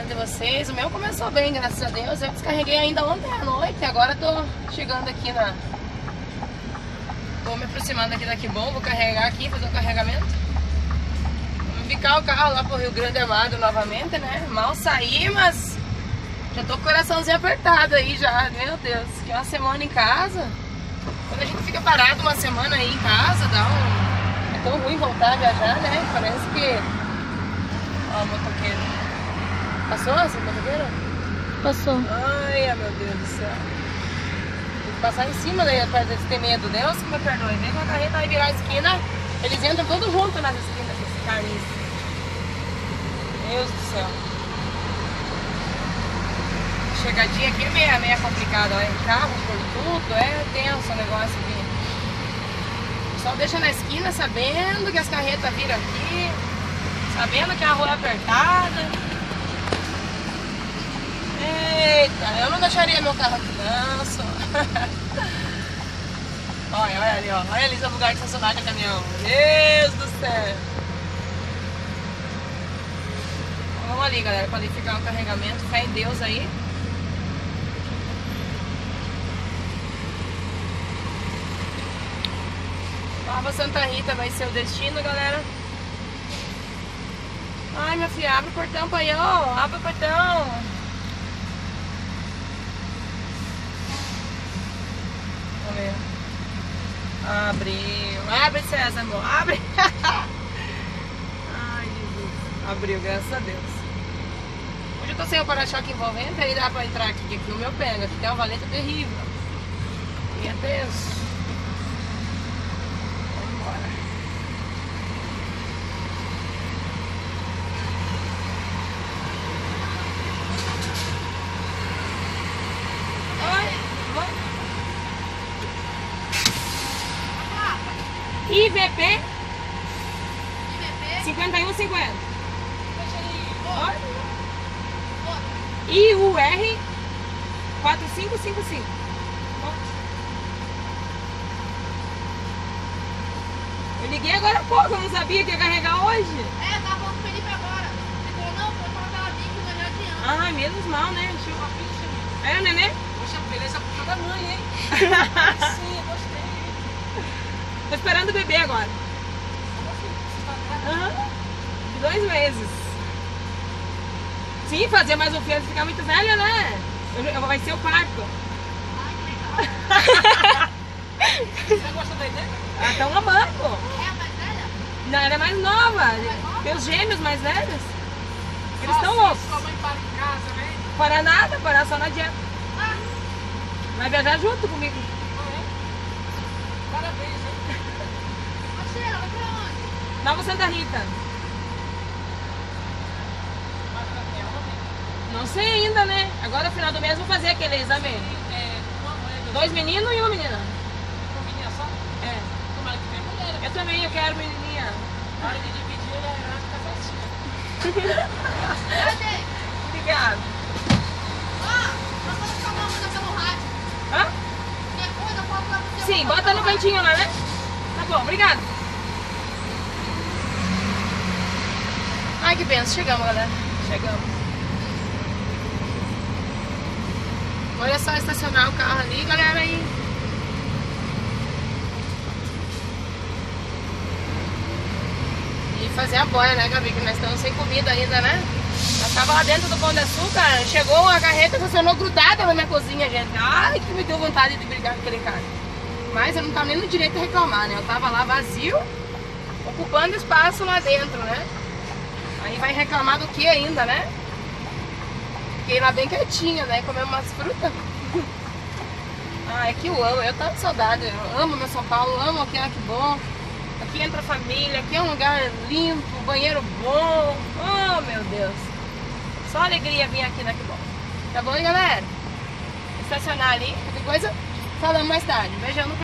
de vocês. O meu começou bem, graças a Deus. Eu descarreguei ainda ontem à noite. Agora tô chegando aqui na... Tô me aproximando aqui da Que Bom. Vou carregar aqui, fazer o carregamento. Vou ficar o carro lá pro Rio Grande Amado novamente, né? Mal saí, mas já tô com o coraçãozinho apertado aí já. Meu Deus, que uma semana em casa. Quando a gente fica parado uma semana aí em casa, dá um... É tão ruim voltar a viajar, né? Parece que... Ó, o motoqueiro. Passou esse motoqueiro? Passou. Ai, meu Deus do céu. Tem que passar em cima daí, para eles terem medo. Deus que me perdoe. Vem com a carreta vai virar a esquina, eles entram todos juntos nas esquinas desse carniço. Deus do céu. Chegadinha aqui é meio complicada, é carro por tudo, é tenso o negócio aqui. O pessoal deixa na esquina sabendo que as carretas viram aqui, sabendo que a rua é apertada. Eita, eu não deixaria meu carro aqui não, só. Olha ali, ó. Olha ali o lugar de estacionar de caminhão. Deus do céu. Vamos ali, galera, para ali ficar o carregamento. Fé em Deus aí. Nova Santa Rita vai ser o destino, galera. Ai, minha filha, abre o portão pra aí, ó. Abre o portão. Vamos ver. Abriu. Abre, César, amor. Abre. Ai, Jesus. Abriu, graças a Deus. Hoje eu tô sem o para-choque envolvente, aí dá pra entrar aqui, que o meu pega. Aqui tem uma valeta terrível. E é tenso. Vamos embora. IVP 5150. IUR 4555. Eu liguei agora há pouco, eu não sabia que ia carregar hoje. É, eu tava falando com o Felipe agora. Ele falou, não, pode falar ela vinha que nós já adianta. Ai, menos mal, né? Tinha uma ficha. É, nenê? Poxa, beleza puxou da mãe, hein? Sim, eu gostei. Tô esperando o bebê agora. De 2 meses. Sim, fazer mais um filho ficar muito velha, né? Vai ser o parto. Ai, que legal. Você gosta da ideia? Ah, estão amando. É a mais velha? Não, ela é mais nova. Meus gêmeos mais velhos. Eles estão loucos. Sua mãe para em casa, né? Para nada, para só na dieta. Ah, Vai viajar junto comigo. parabéns, hein? Ô, Sheila, vai pra onde? Nova Santa Rita. Não sei ainda, né? Agora no final do mês vou fazer aquele exame. 2 meninos e uma menina. Uma menina só? É. Tomara que tenha mulher. Eu também, eu quero menininha. Na hora de dividir, ele fica certinho. Cadê? Obrigada. Ó, nós vamos ficar uma coisa pelo rádio. Hã? Qualquer coisa, eu falo pra você. Sim, bota no cantinho lá, né? Tá bom, obrigada. Ai, que benção. Chegamos, galera. Chegamos. Olha só estacionar o carro ali, galera, aí. E fazer a boia, né, Gabi? Que nós estamos sem comida ainda, né? Nós tava lá dentro do Pão de Açúcar, chegou a carreta, estacionou grudada na minha cozinha, gente. Ai, que me deu vontade de brigar com aquele cara. Mas eu não tava nem no direito de reclamar, né? Eu tava lá vazio, ocupando espaço lá dentro, né? Aí vai reclamar do que ainda, né? Fiquei lá bem quietinha, né? Comer umas frutas. Ah, é que eu amo, eu tava de saudade. Eu amo meu São Paulo, amo aqui, Que Bom. Aqui entra a família, aqui é um lugar limpo, banheiro bom. Oh, meu Deus. Só alegria vir aqui na Que Bom. Tá bom, galera? Estacionar ali, qualquer coisa, falamos mais tarde. Beijão no